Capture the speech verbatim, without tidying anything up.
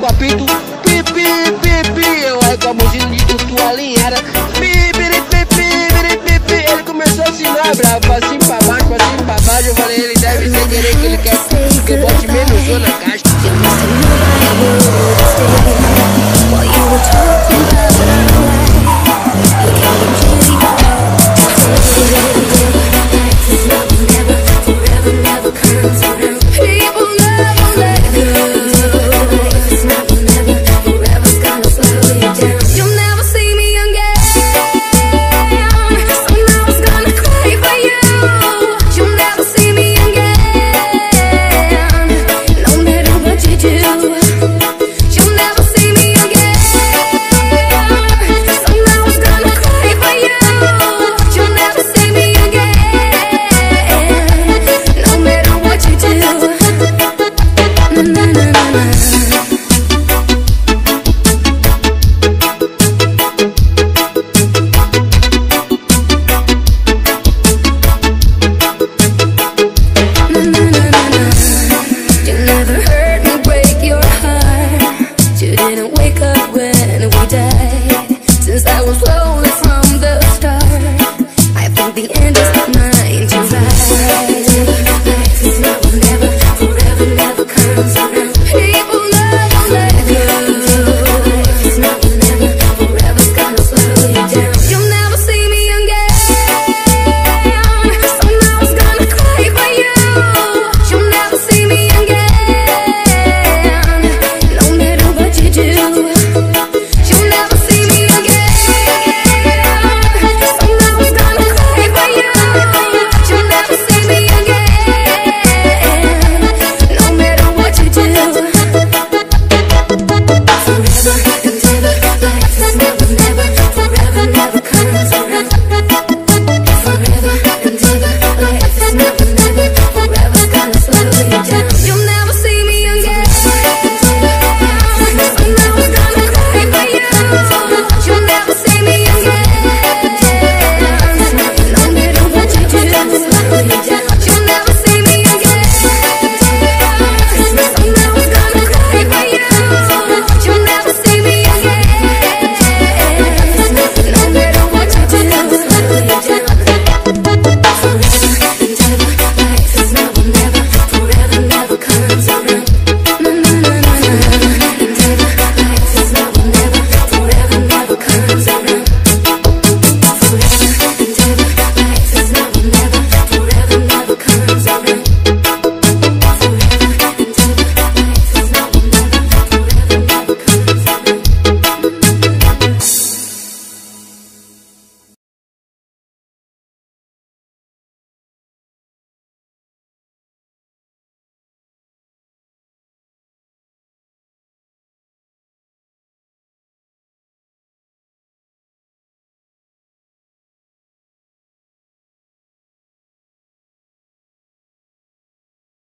apito. Pi, pi, pi, pi. Eu aí com a mãozinha de tutu alinhada. Pi, pi, pi, pi, pi, pi. Ele começou a assinar bravo, pra cima, pra baixo, pra cima, pra baixo. Eu falei, ele deve sem querer que ele quer que eu bote menos som na caixa. Didn't wake up when we died. Since I was lonely